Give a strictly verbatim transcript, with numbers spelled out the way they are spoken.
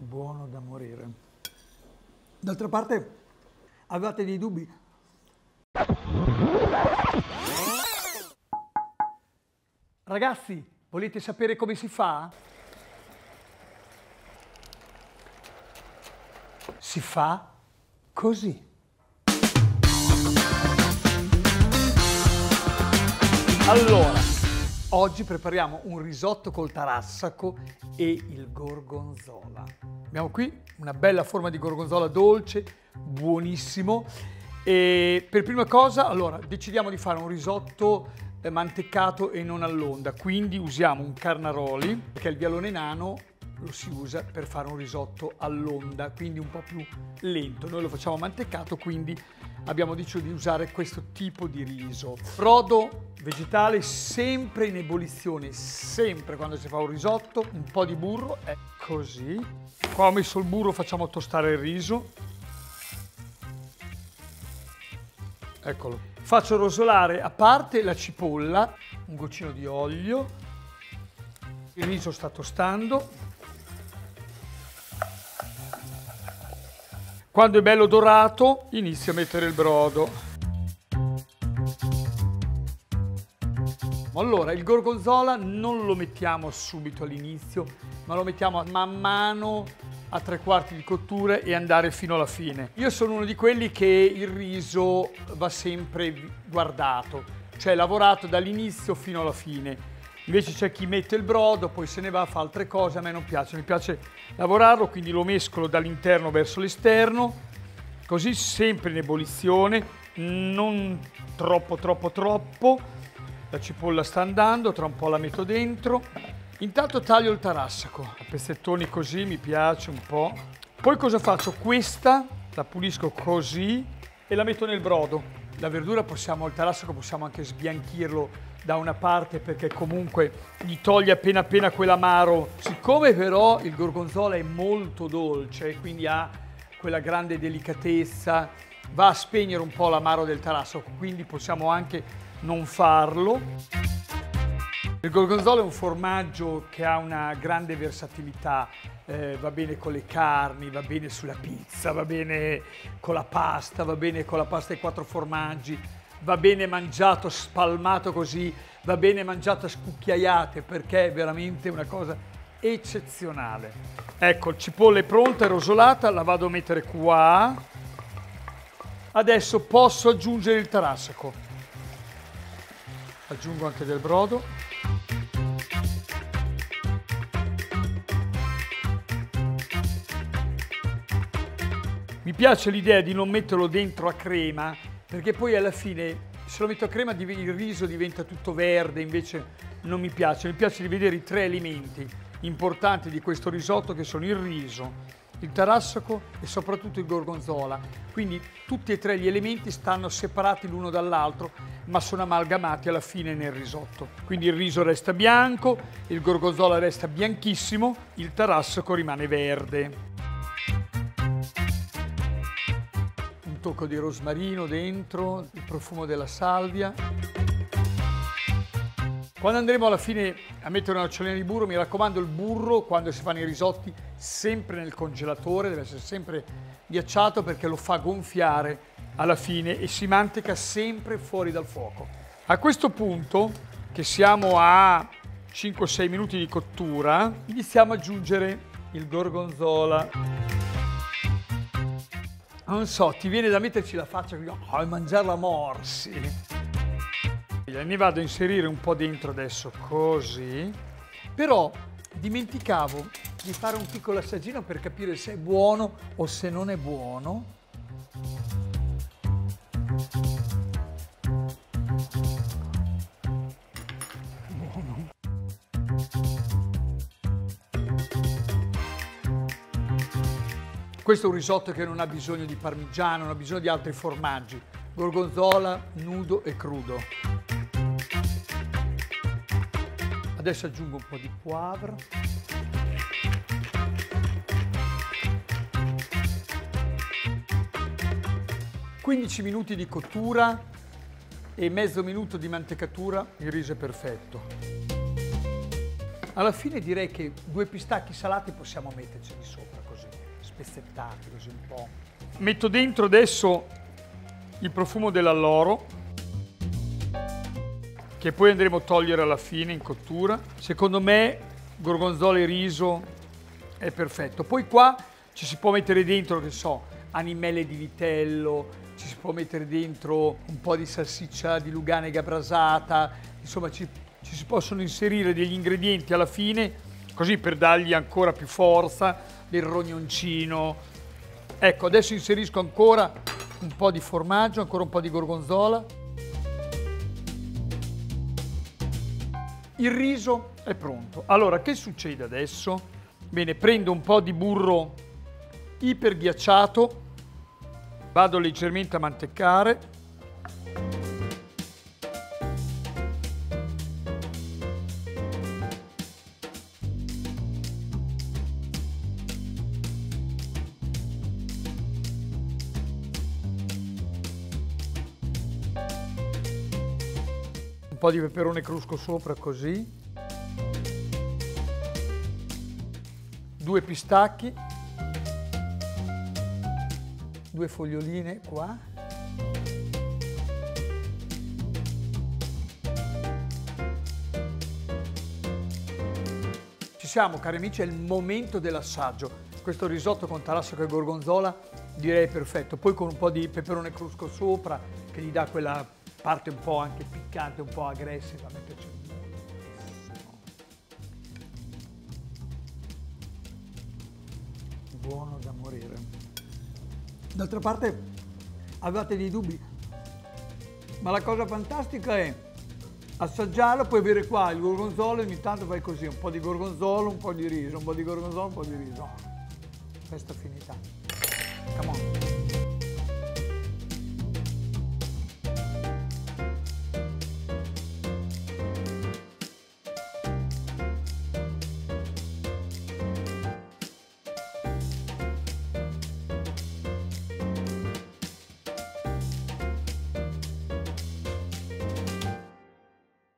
buono da morire. D'altra parte, avevate dei dubbi? Ragazzi, volete sapere come si fa? Si fa così. Allora, oggi prepariamo un risotto col tarassaco e il gorgonzola. Abbiamo qui una bella forma di gorgonzola dolce, buonissimo. E per prima cosa, allora, decidiamo di fare un risotto mantecato e non all'onda, quindi usiamo un carnaroli, perché il vialone nano lo si usa per fare un risotto all'onda, quindi un po' più lento. Noi lo facciamo mantecato, quindi abbiamo deciso di usare questo tipo di riso. Brodo vegetale sempre in ebollizione, sempre quando si fa un risotto, un po' di burro, è così. Qua ho messo il burro, facciamo tostare il riso. Eccolo. Faccio rosolare a parte la cipolla, un goccino di olio. Il riso sta tostando. Quando è bello dorato, inizio a mettere il brodo. Allora, il gorgonzola non lo mettiamo subito all'inizio, ma lo mettiamo man mano a tre quarti di cottura e andare fino alla fine. Io sono uno di quelli che il riso va sempre guardato, cioè lavorato dall'inizio fino alla fine. Invece c'è chi mette il brodo, poi se ne va, fa altre cose, a me non piace, mi piace lavorarlo, quindi lo mescolo dall'interno verso l'esterno, così sempre in ebollizione, non troppo troppo troppo. La cipolla sta andando, tra un po' la metto dentro. Intanto taglio il tarassaco, a pezzettoni così, mi piace un po'. Poi cosa faccio? Questa la pulisco così e la metto nel brodo. La verdura possiamo, il tarassaco possiamo anche sbianchirlo da una parte perché comunque gli toglie appena appena quell'amaro. Siccome però il gorgonzola è molto dolce, quindi ha quella grande delicatezza, va a spegnere un po' l'amaro del tarassaco, quindi possiamo anche non farlo. Il gorgonzola è un formaggio che ha una grande versatilità, eh, va bene con le carni, va bene sulla pizza, va bene con la pasta, va bene con la pasta ai quattro formaggi, va bene mangiato spalmato così, va bene mangiato a scucchiaiate perché è veramente una cosa eccezionale. Ecco, il cipolla è pronta, è rosolata, la vado a mettere qua. Adesso posso aggiungere il tarassaco. Aggiungo anche del brodo. Mi piace l'idea di non metterlo dentro a crema, perché poi alla fine se lo metto a crema il riso diventa tutto verde, invece non mi piace. Mi piace di vedere i tre elementi importanti di questo risotto che sono il riso, il tarassaco e soprattutto il gorgonzola. Quindi tutti e tre gli elementi stanno separati l'uno dall'altro, ma sono amalgamati alla fine nel risotto. Quindi il riso resta bianco, il gorgonzola resta bianchissimo, il tarassaco rimane verde. Un tocco di rosmarino dentro, il profumo della salvia. Quando andremo alla fine a mettere una nocciolina di burro, mi raccomando, il burro quando si fanno i risotti sempre nel congelatore, deve essere sempre ghiacciato perché lo fa gonfiare alla fine e si manteca sempre fuori dal fuoco. A questo punto, che siamo a cinque sei minuti di cottura, iniziamo ad aggiungere il gorgonzola. Non so, ti viene da metterci la faccia a mangiarla a morsi. Ne vado a inserire un po' dentro adesso, così. Però dimenticavo di fare un piccolo assaggino per capire se è buono o se non è buono. Buono. Questo è un risotto che non ha bisogno di parmigiano, non ha bisogno di altri formaggi. Gorgonzola nudo e crudo. Adesso aggiungo un po' di poivre. quindici minuti di cottura e mezzo minuto di mantecatura, il riso è perfetto. Alla fine direi che due pistacchi salati possiamo metterceli sopra così. spezzettati così un po'. Metto dentro adesso il profumo dell'alloro, che poi andremo a togliere alla fine in cottura. Secondo me gorgonzola e riso è perfetto. Poi qua ci si può mettere dentro, che so, animelle di vitello, ci si può mettere dentro un po' di salsiccia di Luganega brasata, insomma ci, ci si possono inserire degli ingredienti alla fine, così per dargli ancora più forza, del rognoncino. Ecco, adesso inserisco ancora un po' di formaggio, ancora un po' di gorgonzola. Il riso è pronto. Allora, che succede adesso? Bene, prendo un po' di burro iperghiacciato, vado leggermente a mantecare. Un po' di peperone crusco sopra così. Due pistacchi. Due foglioline qua. Ci siamo, cari amici, è il momento dell'assaggio. Questo risotto con tarassaco e gorgonzola direi perfetto. Poi con un po' di peperone crusco sopra che gli dà quella parte un po' anche piccante, un po' aggressiva. A me piace moltissimo. Buono da morire. D'altra parte avevate dei dubbi, ma la cosa fantastica è assaggiarlo, poi avere qua il gorgonzola e ogni tanto fai così, un po' di gorgonzola, un po' di riso, un po' di gorgonzola, un po' di riso. Questa è finita.